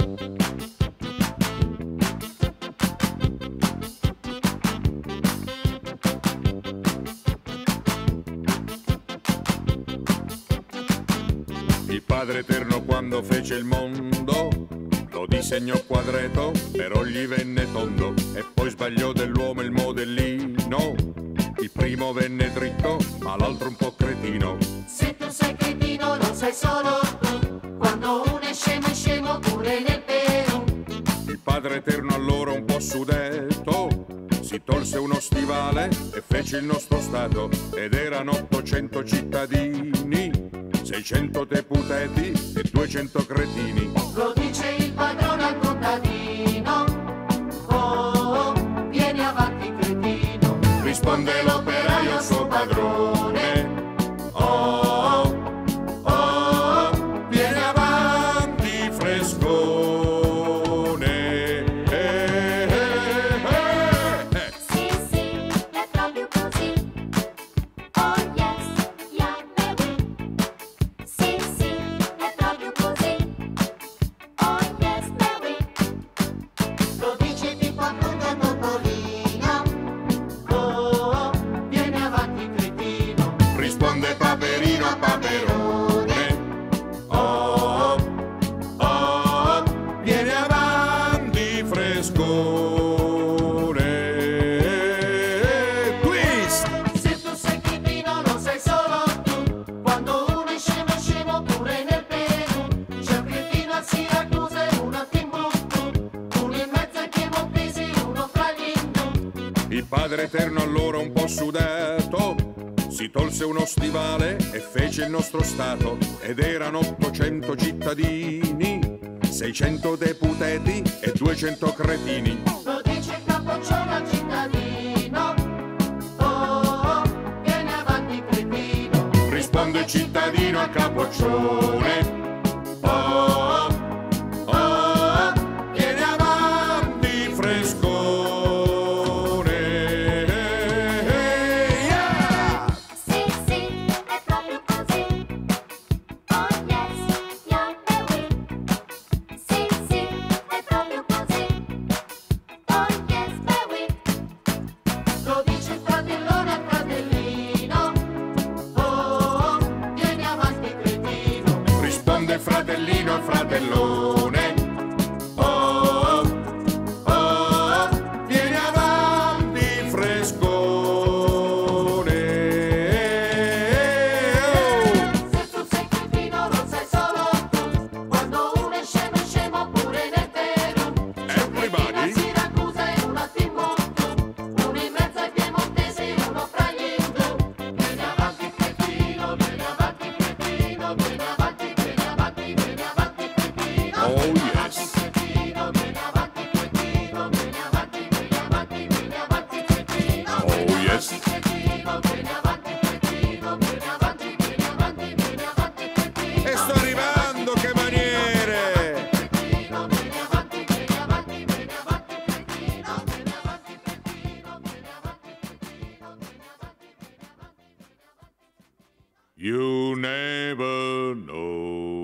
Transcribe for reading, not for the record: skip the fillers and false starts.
Il Padre Eterno quando fece il mondo lo disegnò quadretto, però gli venne tondo e poi sbagliò dell'uomo il modellino. Il primo venne dritto, ma l'altro un po' cretino. Se tu sei cretino lo sai solo tu, quando uno è scemo pure nel Perù. Il Padre Eterno allora un po' sudetto si tolse uno stivale e fece il nostro Stato, ed erano 800 cittadini, 600 deputati e 200 cretini. Lo dice il padrone al contadino, oh, vieni avanti cretino. Risponde l'operaio al suo padrone, oh, oh, vieni avanti frescone. Sì, sì, è proprio così. Oh yes, yeah, baby. Sì, sì, è proprio così. Oh yes, baby. Lo dice tipo appunto a Topolino, oh, vieni avanti cretino. Risponde Paperino a Paperone, oh, oh, vieni avanti frescone. Twist! Se tu sei cretino lo sai solo tu, quando uno è scemo pure nel Perù. C'è un cretino a Siracusa e uno a Timbuktu, uno in mezzo ai piemontesi e uno fra gli indù. Il Padre Eterno allora un po' sudato si tolse uno stivale e fece il nostro Stato, ed erano 800 cittadini, 600 deputati e 200 cretini. Lo dice il capoccione al cittadino, oh, vieni avanti cretino. Risponde il cittadino al capoccione, oh, oh, vieni avanti frescone. Yeah! Sì, sì, è proprio così. Oh yes, yeah, baby. Sì, sì, è proprio così. Oh yes, baby. Lo dice il fratellone al fratellino, oh, vieni avanti cretino. Risponde il fratellino al fratellone, oh, oh, vieni avanti frescone. Se tu sei cretino lo sai solo tu, quando uno è scemo pure nel Perù. C'è un cretino a Siracusa e uno a Timbuktu, uno in mezzo ai piemontesi e uno fra gli indù. Vieni avanti cretino, vieni avanti cretino, vieni avanti, vieni avanti, vieni avanti cretino. Oh Vieni yes! avanti cretino, vieni avanti cretino, vieni avanti, vieni avanti, vieni avanti cretino. Oh yes! Cretino, vieni avanti cretino, vieni avanti, vieni avanti, vieni avanti cretino. E sto arrivando, che maniere! Cretino, vieni avanti, vieni avanti, vieni avanti cretino, vieni avanti cretino, vieni avanti cretino, vieni avanti, vieni avanti. You never know.